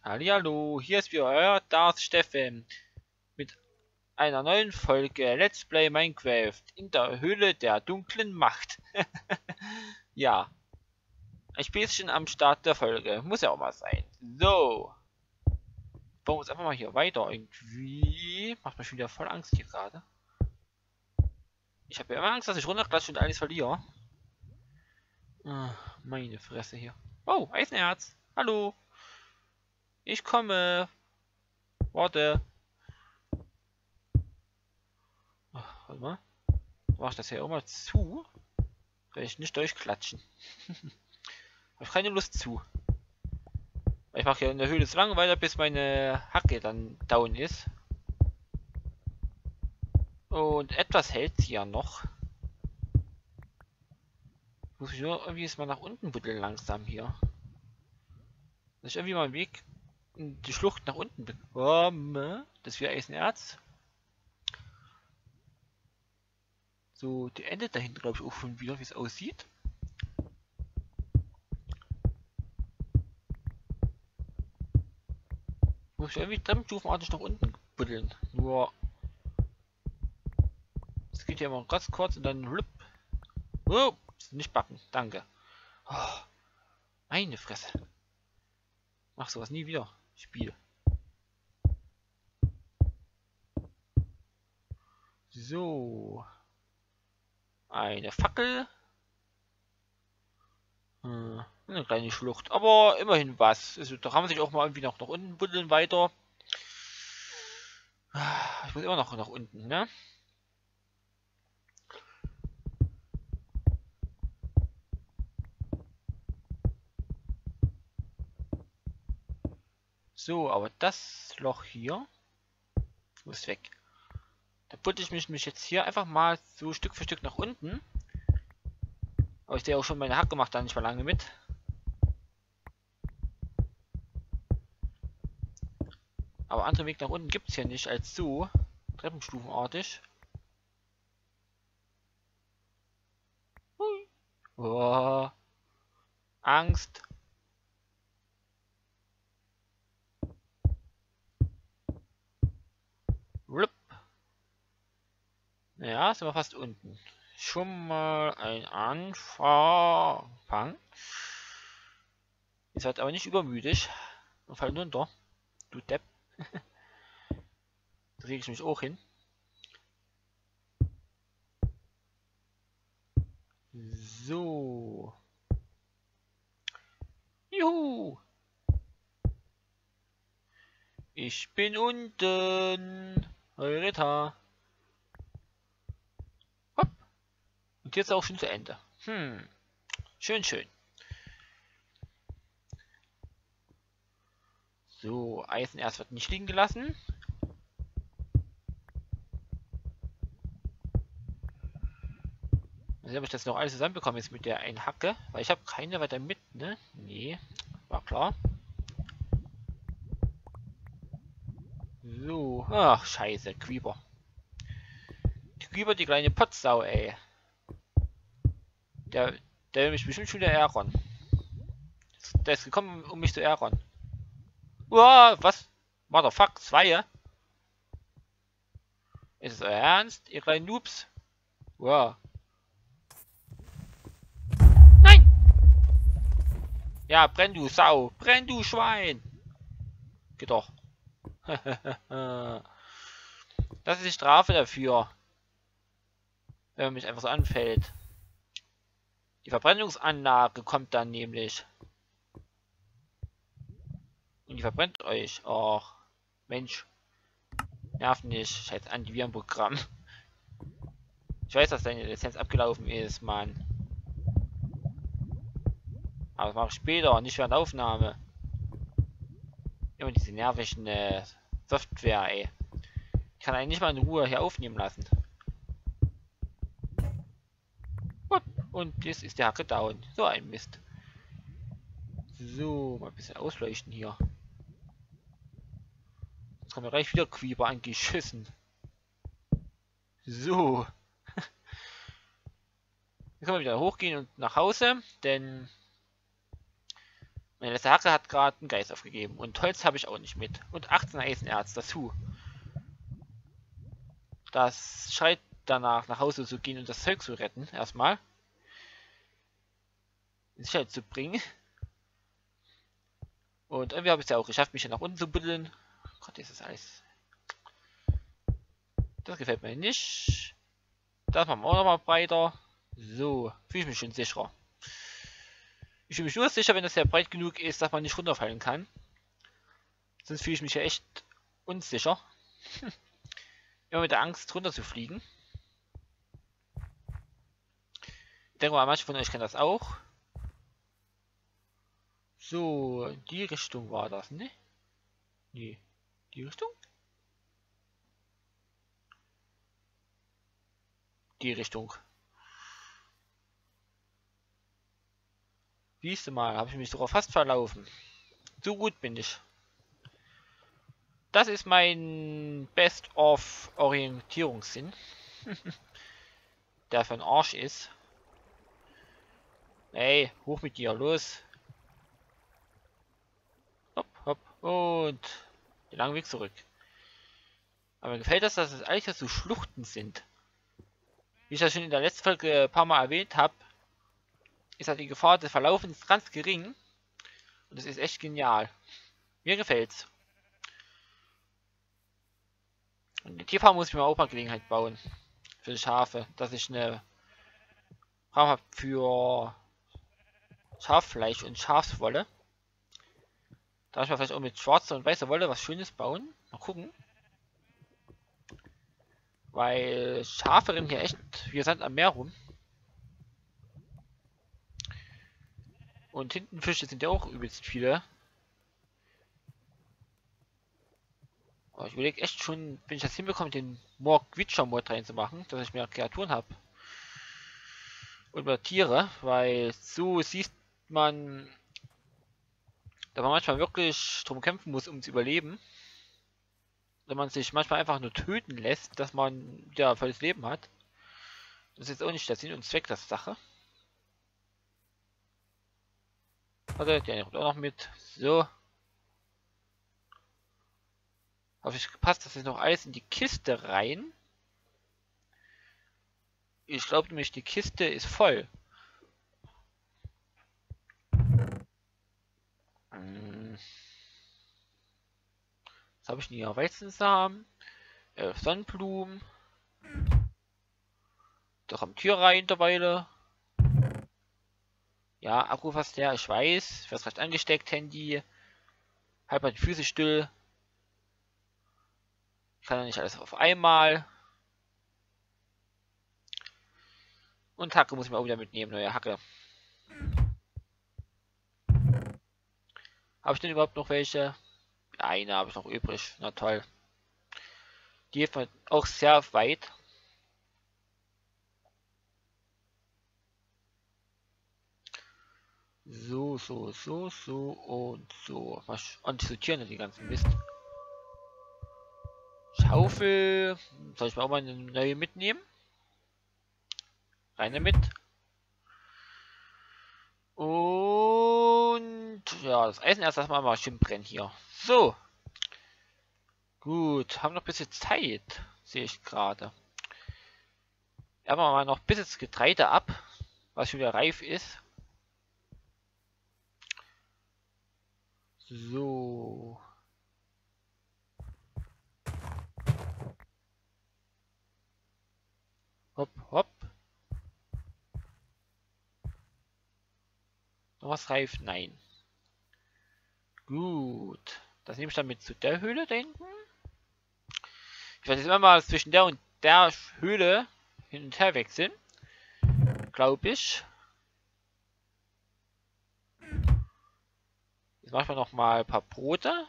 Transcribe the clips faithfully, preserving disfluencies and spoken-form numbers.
Hallihallo, hier ist wieder euer Darth Steffen mit einer neuen Folge Let's Play Minecraft in der Höhle der dunklen Macht. Ja, ein Späßchen am Start der Folge, muss ja auch mal sein. So, bauen wir uns einfach mal hier weiter. Irgendwie macht mir schon wieder voll Angst hier gerade. Ich habe ja immer Angst, dass ich runterklatsche und alles verliere. Ah, meine Fresse hier. Oh, Eisenerz. Hallo. Ich komme. Warte. Ach, warte mal. Mach ich das hier auch mal zu? Kann ich nicht durchklatschen. Habe ich keine Lust zu. Ich mache hier in der Höhle so lange weiter, bis meine Hacke dann down ist. Und etwas hält sie ja noch. Muss ich nur irgendwie jetzt mal nach unten buddeln langsam hier. Dass ich irgendwie mal einen Weg in die Schlucht nach unten bekomme. Das ist wieder Eisenerz. So, die endet da hinten, glaube ich, auch schon wieder, wie es aussieht. Muss ich irgendwie treppenstufenartig nach unten buddeln. Nur. Es geht ja immer ganz kurz und dann. Rup. Oh, nicht backen, danke. Oh, meine Fresse. Mach sowas nie wieder. Spiel. So. Eine Fackel. Hm, eine kleine Schlucht. Aber immerhin was. Also, da kann man sich auch mal irgendwie noch nach unten buddeln weiter. Ich muss immer noch nach unten, ne? So, aber das Loch hier muss weg. Da buddel ich mich, mich jetzt hier einfach mal so Stück für Stück nach unten. Aber ich sehe auch schon, meine Hacke macht da nicht mal lange mit. Aber anderen Weg nach unten gibt es hier nicht als so. Treppenstufenartig. Hui. Oh. Angst. Rup. Ja, sind wir fast unten. Schon mal ein Anfang. Ihr seid aber nicht übermütig. Und fallen runter. Du Depp. Da reg ich mich auch hin. So. Juhu. Ich bin unten. Heureta. Hopp. Und jetzt auch schon zu Ende. Hm. Schön, schön. So, Eisenerz wird nicht liegen gelassen. Also habe ich das noch alles zusammenbekommen jetzt mit der einen Hacke, weil ich habe keine weiter mit, ne? Nee, war klar. So, ach scheiße, Creeper. Creeper, die kleine Potsau, ey. Der, der will mich bestimmt schon wieder ärgern. Der ist gekommen, um mich zu ärgern. Uah, was? Motherfuck, zwei? Ist es euer Ernst, ihr kleinen Noobs? Uah. Nein! Ja, brenn du Sau, brenn du Schwein! Geht doch. Das ist die Strafe dafür. Wenn man mich einfach so anfällt. Die Verbrennungsanlage kommt dann nämlich. Und die verbrennt euch. Och, Mensch. Nerv nicht. Scheiß Antivirenprogramm. Ich weiß, dass deine Lizenz abgelaufen ist, Mann. Aber das mache ich später, nicht während der Aufnahme. Immer diese nervigen äh, Software, ey. Ich kann eigentlich nicht mal in Ruhe hier aufnehmen lassen. Und jetzt ist der Hacke down. So ein Mist. So, mal ein bisschen ausleuchten hier. Jetzt kommen wir gleich wieder Creeper angeschissen. So. Jetzt können wir wieder hochgehen und nach Hause, denn Meine letzte Hacke hat gerade einen Geist aufgegeben. Und Holz habe ich auch nicht mit. Und achtzehn Eisenerz dazu. Das schreit danach, nach Hause zu gehen und das Zeug zu retten. Erstmal. In Sicherheit zu bringen. Und irgendwie habe ich es ja auch geschafft, mich hier nach unten zu buddeln. Gott, dieses Eis. Das gefällt mir nicht. Das machen wir auch nochmal breiter. So, fühle ich mich schon sicherer. Ich fühle mich nur sicher, wenn das ja breit genug ist, dass man nicht runterfallen kann. Sonst fühle ich mich ja echt unsicher. Immer mit der Angst runter zu fliegen. Ich denke mal, manche von euch kennen das auch. So, die Richtung war das, ne? Nee. Die Richtung? Die Richtung. Siehst du mal, habe ich mich sogar fast verlaufen. So gut bin ich. Das ist mein Best-of-Orientierungssinn. Der für ein Arsch ist. Ey, hoch mit dir, los. Hopp, hopp. Und den langen Weg zurück. Aber mir gefällt das, dass es eigentlich so Schluchten sind. Wie ich das schon in der letzten Folge ein paar Mal erwähnt habe, ist halt die Gefahr des Verlaufens ganz gering. Und das ist echt genial. Mir gefällt's. Und die Tierfarm muss ich mir auch mal Gelegenheit bauen. Für die Schafe. Dass ich eine Farm habe für Schaffleisch und Schafswolle. Da ich mal vielleicht auch mit schwarzer und weißer Wolle was Schönes bauen. Mal gucken. Weil Schafe rennen hier echt wie Sand am Meer rum. Und Tintenfische sind ja auch übelst viele. Aber ich überlege echt schon, wenn ich das hinbekomme, den Morg Witcher Mod reinzumachen, dass ich mehr Kreaturen habe. Und mehr Tiere, weil so sieht man, dass man manchmal wirklich drum kämpfen muss, um zu überleben. Wenn man sich manchmal einfach nur töten lässt, dass man ja volles Leben hat. Das ist jetzt auch nicht der Sinn und Zweck der Sache. Also, der kommt auch noch mit. So. Habe ich gepasst, dass ich noch alles in die Kiste rein. Ich glaube nämlich, die Kiste ist voll. Hm. Was habe ich denn hier? Weizensamen, elf Sonnenblumen. Doch am Tür rein derweile. Ja, Akku fast leer, ich weiß. Fast recht angesteckt, Handy. Halt mal die Füße still. Ich kann ja nicht alles auf einmal. Und Hacke muss ich mir auch wieder mitnehmen, neue Hacke. Habe ich denn überhaupt noch welche? Eine habe ich noch übrig. Na toll. Die hilft mir auch sehr weit. So, so, so, so und so. Was? Und sortieren die ganzen Mist. Schaufel. Soll ich mir auch mal eine neue mitnehmen? Rein damit. Und ja, das Eisen erst erstmal mal schön brennen hier. So. Gut, haben noch ein bisschen Zeit, sehe ich gerade. Ernten wir mal noch ein bisschen das Getreide ab, was schon wieder reif ist. So. Hopp, hopp. Noch was reif? Nein. Gut. Das nehme ich dann mit zu der Höhle da hinten. Ich werde jetzt immer mal zwischen der und der Höhle hin und her wechseln. Glaube ich. Jetzt machen wir noch mal ein paar Brote.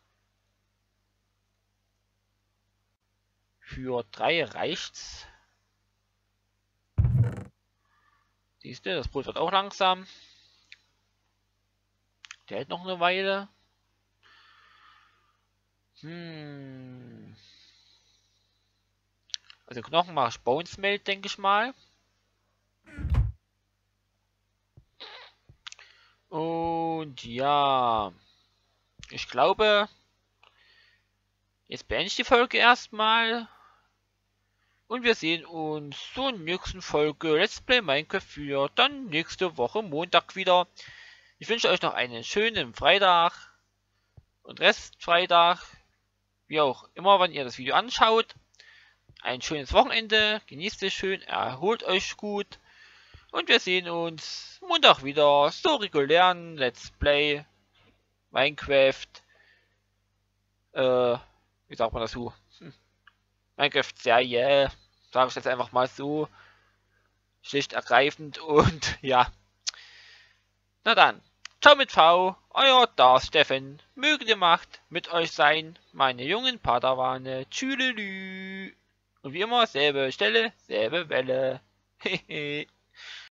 Für drei reicht's. Siehst du, das Brot wird auch langsam. Der hält noch eine Weile. Hm. Also Knochen mache ich Bones Melt, denke ich mal. Und Und ja, ich glaube, jetzt beende ich die Folge erstmal. Und wir sehen uns zur nächsten Folge Let's Play Minecraft für dann nächste Woche Montag wieder. Ich wünsche euch noch einen schönen Freitag und Restfreitag, wie auch immer, wann ihr das Video anschaut. Ein schönes Wochenende, genießt es schön, erholt euch gut und wir sehen uns Montag wieder so regulären Let's Play Minecraft. Äh, wie sagt man das so? Hm. Minecraft-Serie, sage ich jetzt einfach mal so. Schlicht ergreifend und ja. Na dann, ciao mit V, euer Darth Steffen. Möge die Macht mit euch sein, meine jungen Padawane. Tschüdelü. Und wie immer, selbe Stelle, selbe Welle. Hehe.